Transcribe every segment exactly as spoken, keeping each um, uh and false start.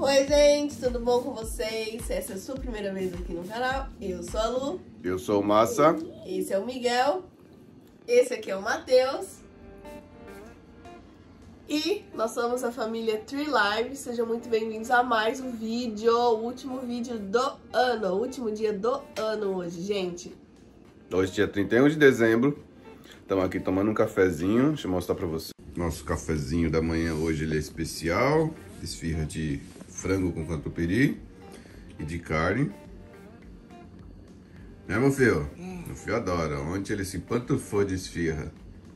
Oi gente, tudo bom com vocês? Essa é a sua primeira vez aqui no canal. Eu sou a Lu. Eu sou o Massa. Esse é o Miguel. Esse aqui é o Matheus. E nós somos a família Tree Live. Sejam muito bem-vindos a mais um vídeo. O último vídeo do ano. O último dia do ano hoje, gente. Hoje, dia trinta e um de dezembro. Estamos aqui tomando um cafezinho. Deixa eu mostrar pra você. Nosso cafezinho da manhã hoje ele é especial. Esfirra de frango com catupiry e de carne. Né, meu filho? Hum. Meu filho adora. Ontem ele se pantufou de esfirra.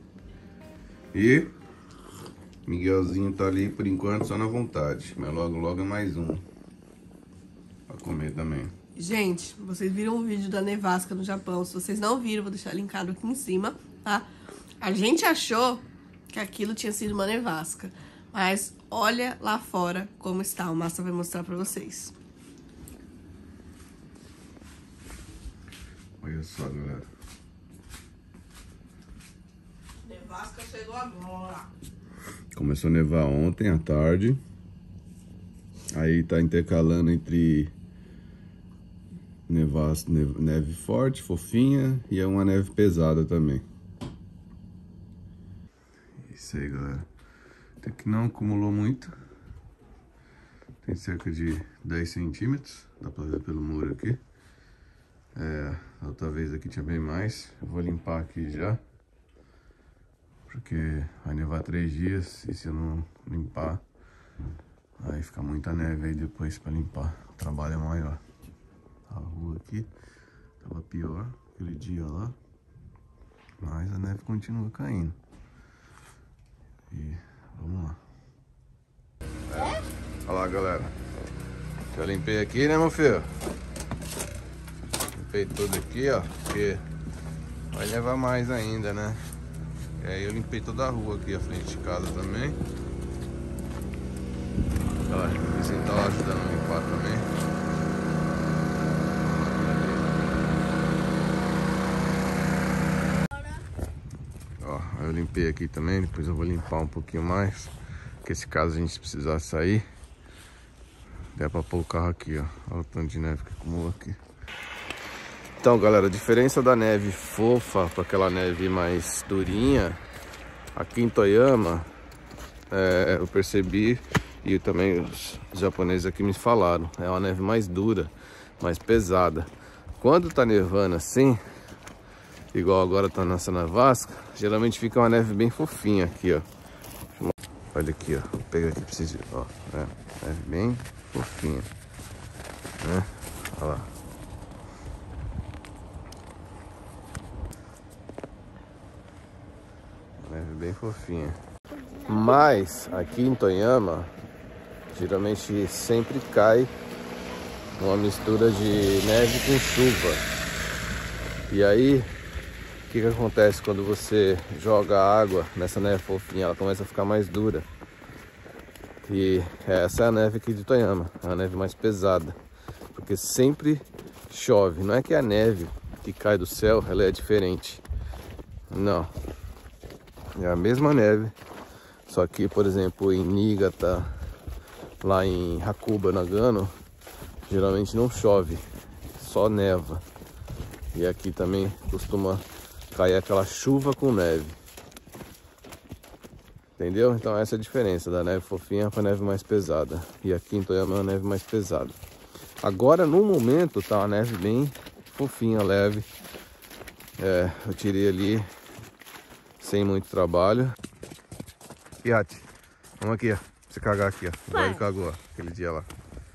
E Miguelzinho tá ali por enquanto só na vontade. Mas logo, logo é mais um pra comer também. Gente, vocês viram o vídeo da nevasca no Japão. Se vocês não viram, vou deixar linkado aqui em cima, tá? A gente achou que aquilo tinha sido uma nevasca. Mas olha lá fora como está. O Massa vai mostrar pra vocês. Olha só, galera. Nevasca chegou agora. Começou a nevar ontem à tarde. Aí tá intercalando entre nevas, neve, neve forte, fofinha, e é uma neve pesada também. Isso aí, galera. Até que não acumulou muito. Tem cerca de dez centímetros. Dá pra ver pelo muro aqui. É, a outra vez aqui tinha bem mais. Eu vou limpar aqui já. Porque vai nevar três dias. E se eu não limpar, aí fica muita neve aí depois pra limpar. O trabalho é maior. A rua aqui tava pior aquele dia lá. Mas a neve continua caindo. E vamos lá. É. Olha lá, galera. Eu limpei aqui, né, meu filho? Limpei tudo aqui, ó. Porque vai levar mais ainda, né? E aí eu limpei toda a rua aqui, a frente de casa também. Olha lá, o vizinho tá lá ajudando a limpar também. Ó, eu limpei aqui também, depois eu vou limpar um pouquinho mais. Porque se caso a gente precisar sair, dá pra pôr o carro aqui, ó. Olha o tanto de neve que acumula aqui. Então, galera, a diferença da neve fofa para aquela neve mais durinha, aqui em Toyama, é, eu percebi, e também os japoneses aqui me falaram, é uma neve mais dura, mais pesada. Quando tá nevando assim, igual agora tá nessa nevasca, geralmente fica uma neve bem fofinha aqui, ó. Olha aqui, ó. Vou pegar aqui pra vocês verem, ó. É, neve bem fofinha, né? Olha lá. Neve bem fofinha. Mas aqui em Toyama, geralmente sempre cai uma mistura de neve com chuva. E aí, o que que acontece quando você joga água nessa neve fofinha? Ela começa a ficar mais dura. E essa é a neve aqui de Toyama, é a neve mais pesada. Porque sempre chove. Não é que a neve que cai do céu, ela é diferente. Não. É a mesma neve, só que, por exemplo, em Niigata, lá em Hakuba, Nagano, geralmente não chove, só neva. E aqui também costuma cair aquela chuva com neve. Entendeu? Então essa é a diferença da neve fofinha para a neve mais pesada. E aqui em Toyama é uma neve mais pesada. Agora, no momento, tá uma neve bem fofinha, leve. É, eu tirei ali sem muito trabalho. Piate, vamos aqui, ó. Você cagar aqui, ó. Igual ele cagou, ó, aquele dia lá.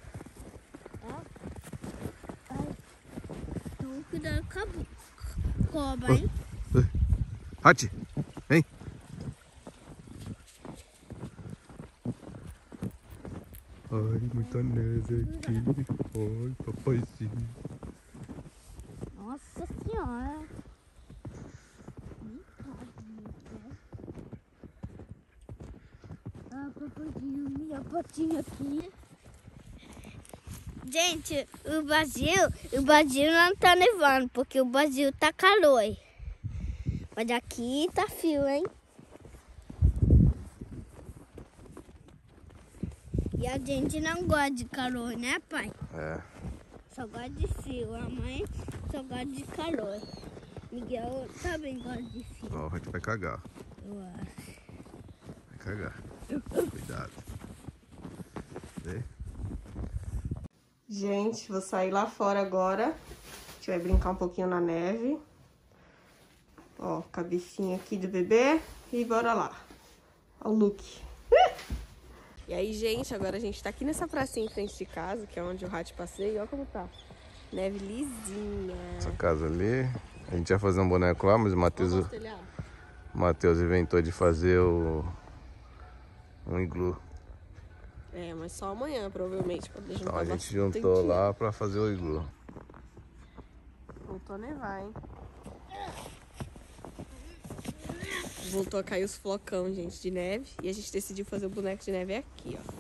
Então, cuidado com a cobra, hein? Hati, vem. Ai, muita neve aqui. Ai, papaizinho. Nossa senhora. Ah, papadinho, minha patinha aqui. Gente, o Brasil, o Brasil não tá nevando, porque o Brasil tá calor. Mas aqui tá frio, hein? E a gente não gosta de calor, né, pai? É. Só gosta de frio. A mãe só gosta de calor. Miguel também gosta de frio. Ó, o Hut vai cagar. Eu acho. Vai cagar. Cuidado. Vê? Gente, vou sair lá fora agora. A gente vai brincar um pouquinho na neve. Ó, cabecinha aqui do bebê. E bora lá. Ó o look. E aí, gente, agora a gente tá aqui nessa pracinha em frente de casa, que é onde o Rato passeia. Olha como tá. Neve lisinha. Essa casa ali. A gente ia fazer um boneco lá, mas o Matheus... O Matheus inventou de fazer o... um iglu. É, mas só amanhã, provavelmente. Pra deixar Então a gente juntou lá pra fazer o iglu. Voltou a nevar, hein? Voltou a cair os flocão, gente, de neve. E a gente decidiu fazer o boneco de neve aqui, ó.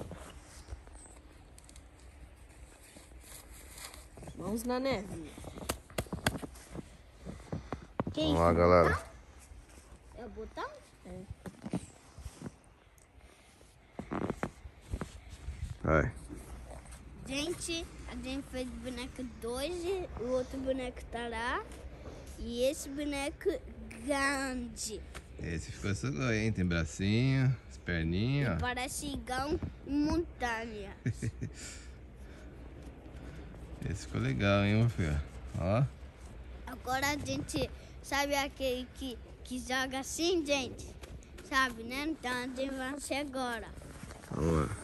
Mãos na neve. Que Vamos isso, lá, galera. É o botão? É. Vai. Gente, a gente fez o boneco dois, o outro boneco tá lá. E esse boneco grande. Esse ficou sugoi, hein? Tem bracinho, as perninhas. Parece igual uma montanha. Esse ficou legal, hein, meu filho? Ó. Agora a gente sabe aquele que, que joga assim, gente? Sabe, né? Então a gente vai ser agora. Vamos lá.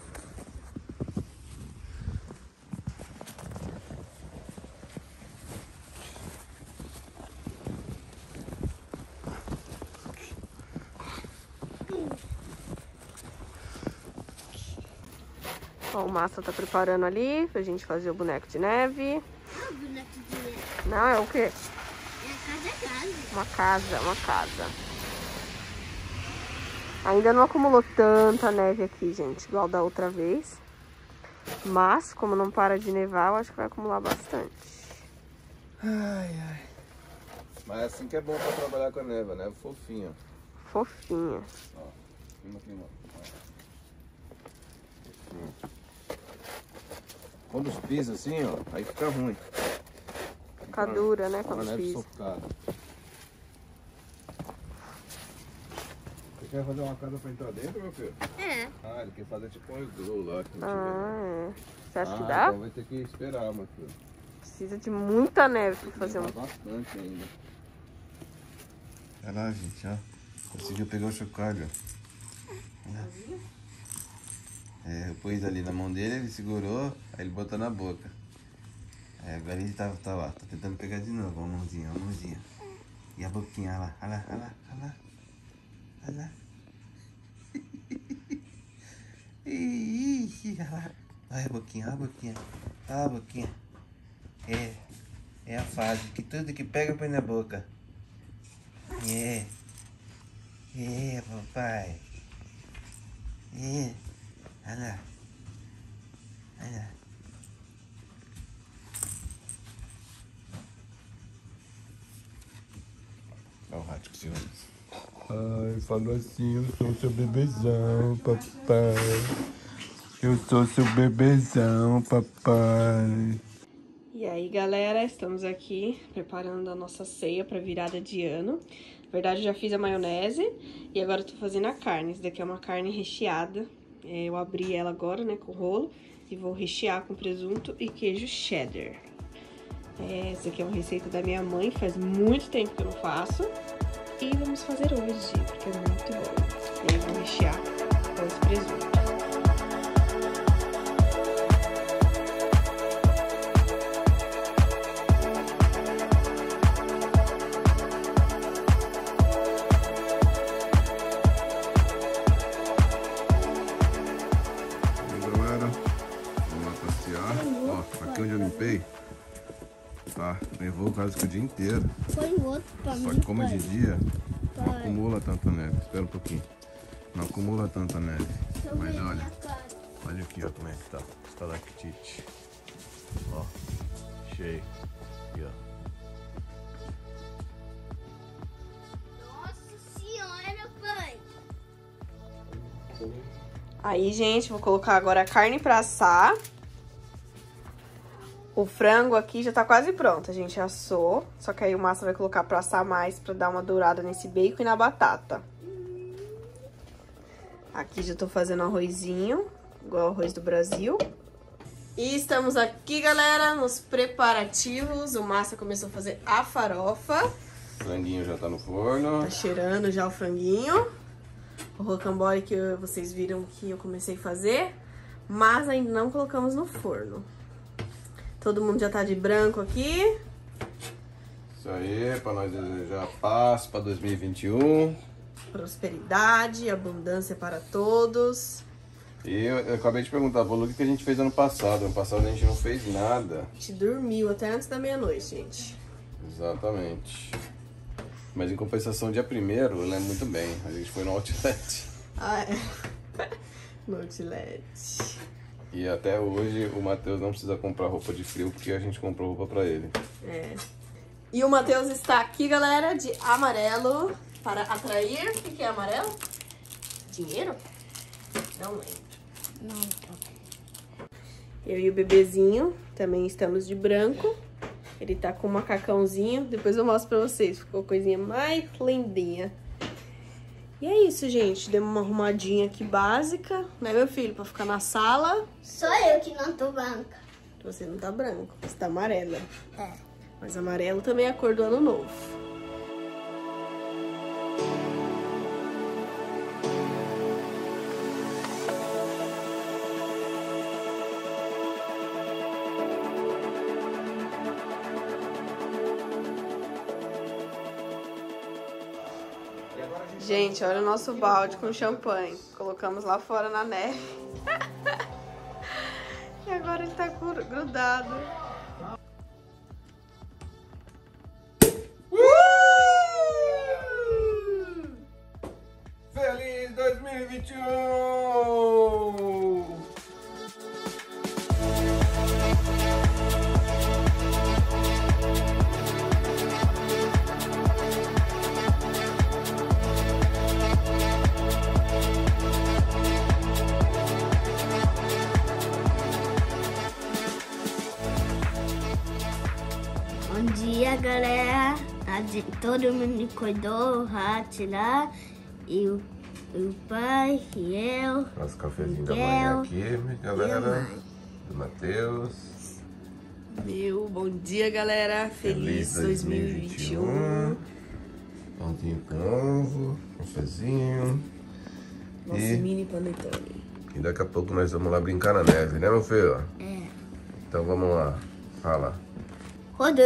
Ó, o Massa tá preparando ali pra gente fazer o boneco de neve. Não, boneco de neve. Não, é o quê? É a casa é casa. Uma casa, uma casa. Ainda não acumulou tanta neve aqui, gente, igual da outra vez. Mas, como não para de nevar, eu acho que vai acumular bastante. Ai, ai. Mas é assim que é bom pra trabalhar com a neve, né? Fofinha. Fofinha. Ó, clima, clima. Hum. Quando os pisa assim, ó, aí fica ruim. Fica dura, né, quando uma neve pisa. socada. Você quer fazer uma casa pra entrar dentro, meu filho? É. Ah, ele quer fazer tipo um iglu lá. Que Ah, é. Você acha ah, que dá? Então vai ter que esperar, meu filho. Precisa de muita neve pra fazer um... Bastante ainda. Olha lá, gente, ó. Conseguiu pegar o chocalho. É, eu pus ali na mão dele, ele segurou, aí ele botou na boca. É, agora ele tá, tá lá, tá tentando pegar de novo, uma mãozinha, uma mãozinha. E a boquinha, olha lá, olha lá, olha lá, olha lá. Olha lá. Ih, olha lá. Olha a boquinha, olha a boquinha. Olha a boquinha. É, é a fase que tudo que pega põe na boca. É. É, papai. É. Olha lá. Olha lá. Olha o rato que se usa. Ai, falou assim, eu sou seu bebezão, papai. Eu sou seu bebezão, papai. E aí, galera, estamos aqui preparando a nossa ceia para virada de ano. Na verdade, eu já fiz a maionese e agora eu tô fazendo a carne. Essa daqui é uma carne recheada. É, eu abri ela agora, né, com rolo, e vou rechear com presunto e queijo cheddar. É, essa aqui é uma receita da minha mãe, faz muito tempo que eu não faço. E vamos fazer hoje, porque é muito bom. E aí eu vou rechear com esse presunto. Aqui onde eu limpei, tá? Levou quase que o dia inteiro. Foi o outro pra Só mim. que como é de dia, não Pai. acumula tanta neve. Espera um pouquinho. Não acumula tanta neve. Deixa eu Mas ver olha, minha cara. olha aqui, ó, como é que tá. Estalactite. Ó, cheio. Aqui, ó. Nossa senhora, pai. Aí, gente, vou colocar agora a carne pra assar. O frango aqui já tá quase pronto, a gente assou. Só que aí o Massa vai colocar pra assar mais, pra dar uma dourada nesse bacon e na batata. Aqui já tô fazendo arrozinho, igual o arroz do Brasil. E estamos aqui, galera, nos preparativos. O Massa começou a fazer a farofa. O franguinho já tá no forno. Tá cheirando já o franguinho. O rocambole que eu, vocês viram que eu comecei a fazer. Mas ainda não colocamos no forno. Todo mundo já tá de branco aqui. Isso aí, pra nós desejar paz pra dois mil e vinte e um. Prosperidade, abundância para todos. E eu, eu acabei de perguntar pro Lu o que a gente fez ano passado. Ano passado a gente não fez nada. A gente dormiu até antes da meia-noite, gente. Exatamente. Mas em compensação, dia primeiro, eu lembro muito bem. A gente foi no Outlet. Ah, é. No Outlet. E até hoje o Matheus não precisa comprar roupa de frio porque a gente comprou roupa pra ele. É. E o Matheus está aqui, galera, de amarelo para atrair. O que é amarelo? Dinheiro? Não lembro. Não. Eu e o bebezinho também estamos de branco. Ele tá com um macacãozinho. Depois eu mostro pra vocês. Ficou a coisinha mais lindinha. E é isso, gente. Demos uma arrumadinha aqui básica, né, meu filho? Pra ficar na sala. Sou eu que não tô branca. Você não tá branco, você tá amarela. É. Mas amarelo também é a cor do ano novo. Gente, olha o nosso balde com champanhe. Colocamos lá fora na neve. E agora ele tá grudado. Uh! Feliz dois mil e vinte e um! Bom dia, galera. A gente, todo mundo cuidou, o rato lá, e o, o pai, e eu. Nosso cafezinho da Miguel, manhã aqui, minha galera. mãe. Do Matheus. Meu, bom dia, galera. Feliz, dois mil e vinte e um. Pãozinho com ovo, cafezinho. Nosso E... mini panetone. E daqui a pouco nós vamos lá brincar na neve, né, meu filho? É. Então vamos lá. Fala. Rodeio.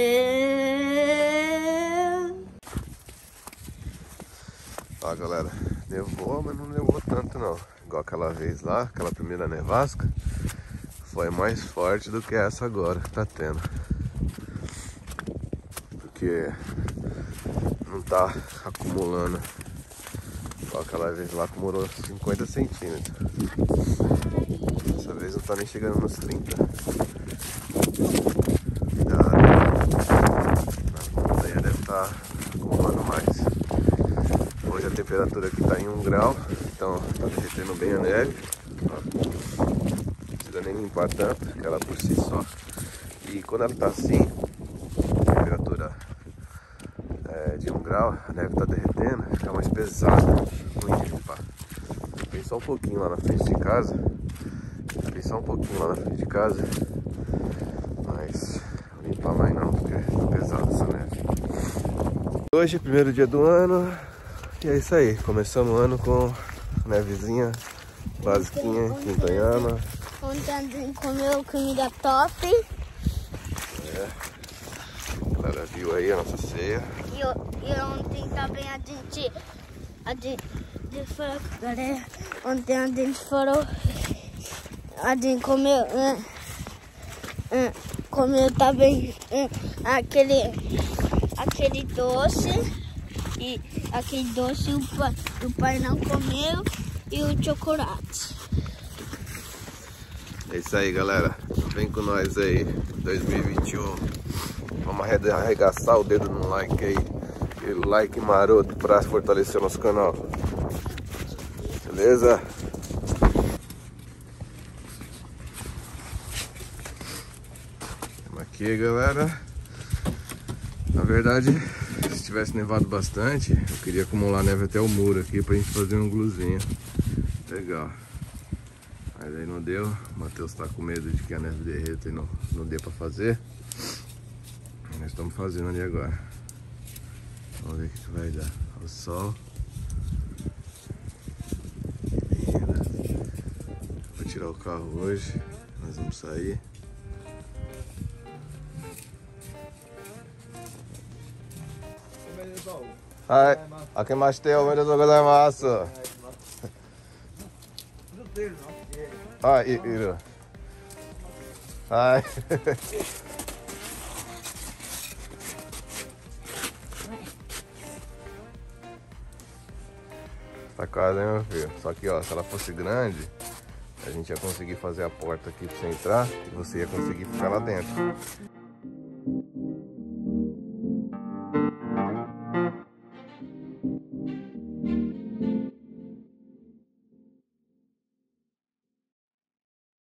Ó, galera, nevou, mas não nevou tanto não. Igual aquela vez lá, aquela primeira nevasca. Foi mais forte do que essa agora que tá tendo. Porque não tá acumulando. Igual aquela vez lá acumulou cinquenta centímetros. Dessa vez não tá nem chegando nos trinta. Na montanha deve estar acumulando mais. Hoje a temperatura aqui tá em um grau, então tá derretendo bem a neve. Ó, não precisa nem limpar tanto, que ela por si só. E quando ela tá assim, temperatura é, de um grau, a neve tá derretendo, fica mais pesada, ruim de limpar. Tem só um pouquinho lá na frente de casa, tem só um pouquinho lá na frente de casa, mas não limpar mais não, porque é pesado essa neve. Hoje, primeiro dia do ano, e é isso aí, começamos o ano com nevezinha basiquinha aqui em Tonhama. Ontem a gente comeu comida top. É, a galera viu aí a nossa ceia. E, e ontem também a gente, a gente, falou, galera, ontem a gente falou, a gente comeu, é, é, comeu também é, aquele, aquele doce, e aquele doce o pai, o pai não comeu, e o chocolate. É isso aí, galera. Vem com nós aí, dois mil e vinte e um. Vamos arregaçar o dedo no like aí. Aquele like maroto pra fortalecer nosso canal. Beleza? Porque, galera, na verdade, se tivesse nevado bastante, eu queria acumular neve até o muro aqui pra gente fazer um gluzinho legal. Mas aí não deu, o Matheus tá com medo de que a neve derreta e não, não dê pra fazer. Nós estamos fazendo ali agora. Vamos ver o que, que vai dar. O sol. Vou tirar o carro hoje. Nós vamos sair. Hai, akemashite omedetou gozaimasu. Ah, iru. Hai. Tá quase, hein, meu filho? Só que, ó, se ela fosse grande, a gente ia conseguir fazer a porta aqui pra você entrar e você ia conseguir ficar lá dentro.